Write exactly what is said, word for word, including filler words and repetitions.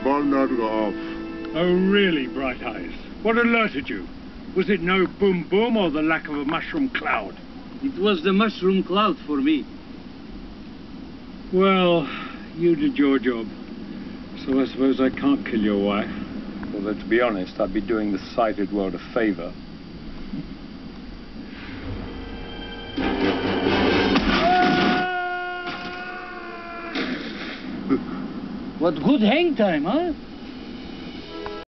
wandered off. Oh, really, Bright Eyes? What alerted you? Was it no boom boom or the lack of a mushroom cloud? It was the mushroom cloud for me. Well, you did your job. So I suppose I can't kill your wife. Although, to be honest, I'd be doing the sighted world a favor. What good hang time, huh?